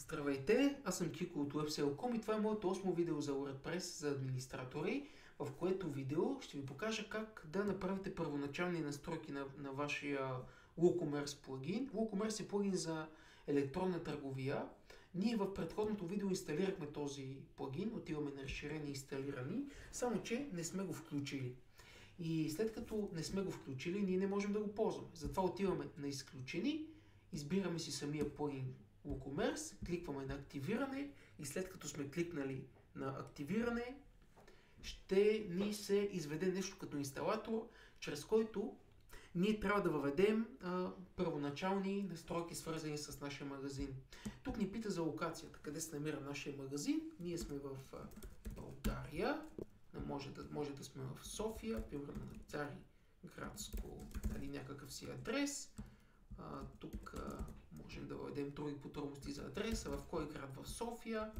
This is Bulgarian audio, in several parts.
Здравейте, аз съм Кико от Websale.com и това е моето 8 видео за WordPress за администратори, в което видео ще ви покажа как да направите първоначални настройки на вашия WooCommerce плагин. WooCommerce е плагин за електронна търговия. Ние в предходното видео инсталирахме този плагин, отиваме на разширени и инсталирани, само че не сме го включили. И след като не сме го включили, ние не можем да го ползваме. Затова отиваме на изключени, избираме си самия плагин WooCommerce, кликваме на активиране и след като сме кликнали на активиране, ще ни се изведе нещо като инсталатор, чрез който ние трябва да въведем първоначални настройки, свързани с нашия магазин. Тук ни пита за локацията, къде се намира нашия магазин. Ние сме в България, може да сме в София, примерно на Цариградско, някакъв си адрес. Тук можем да въведем други подробности за адреса, в кой град в София.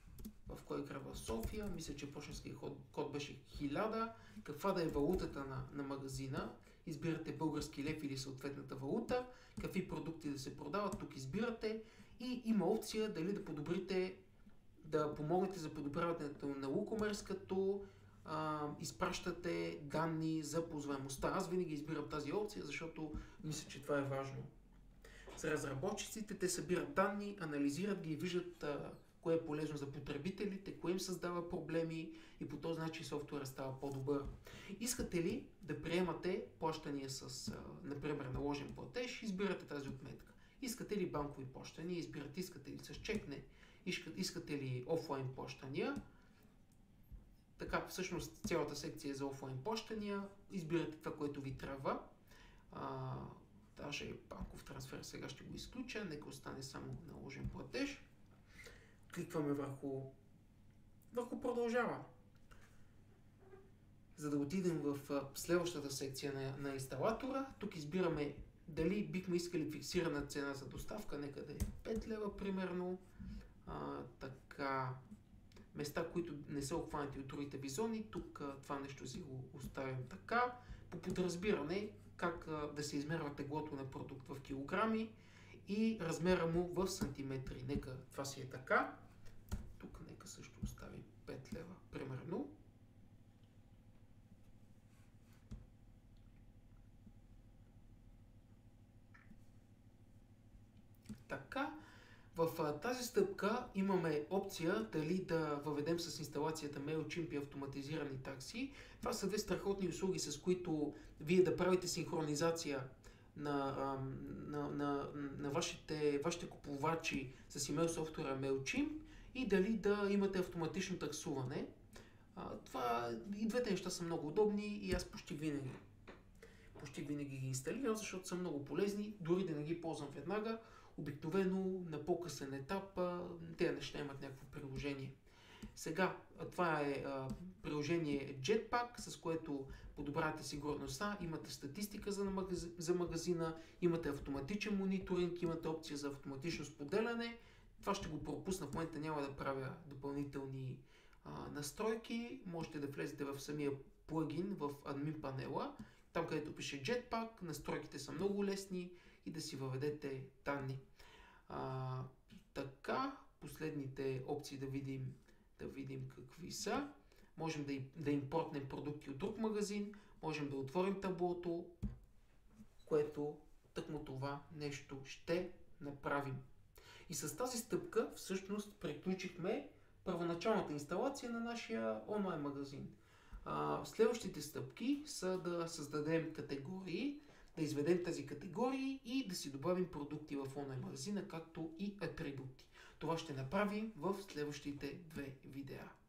Мисля, че почтенският код беше 1000. Каква да е валутата на магазина. Избирате български лев или съответната валута. Какви продукти да се продават, тук избирате. И има опция дали да подобрите, да помогнете за подобряването на WooCommerce, като изпращате данни за ползваемостта. Аз винаги избирам тази опция, защото мисля, че това е важно. За разработчиците те събират данни, анализират ги и виждат кое е полезно за потребителите, кое им създава проблеми и по този начин софтуерът става по-добър. Искате ли да приемате плащания с, например, наложен платеж, избирате тази отметка. Искате ли банкови плащания, избирате, искате ли с чек, не. Искате ли офлайн плащания. Така, всъщност цялата секция е за офлайн плащания. Избирате това, което ви трябва. Даже банков трансфер сега ще го изключа. Нека остане само наложен платеж. Кликваме върху продължава. За да отидем в следващата секция на инсталатора, тук избираме дали бихме искали фиксирана цена за доставка, нека да е 5 лева примерно. Така, места, които не са обхванати от другите ви зони, тук това нещо си го оставим така. По подразбиране, как да се измерва теглото на продукт в килограми и размера му в сантиметри. Нека това си е така. Тук нека също оставим 5 лева примерно. Така. В тази стъпка имаме опция дали да въведем с инсталацията MailChimp и автоматизирани такси. Това са две страхотни услуги, с които вие да правите синхронизация на вашите купувачи с имейл софтуера MailChimp и дали да имате автоматично таксуване. И двете неща са много удобни и аз почти винаги ги инсталирам, защото са много полезни, дори да не ги ползвам веднага. Обикновено на по-късен етап тези неща имат някакво приложение. Сега, това е приложение Jetpack, с което подобрявате сигурността, имате статистика за магазина, имате автоматичен мониторинг, имате опция за автоматично споделяне. Това ще го пропусна, в момента няма да правя допълнителни настройки. Можете да влезете в самия плагин, в админ панела, там където пише Jetpack, настройките са много лесни и да си въведете данни. Така, последните опции да видим какви са. Можем да импортнем продукти от друг магазин, можем да отворим таблото, което тъкмо това нещо ще направим. И с тази стъпка всъщност приключихме първоначалната инсталация на нашия онлайн магазин. Следващите стъпки са да създадем категории, да изведем тези категории и да си добавим продукти в онлайн магазина, както и атрибути. Това ще направим в следващите две видеа.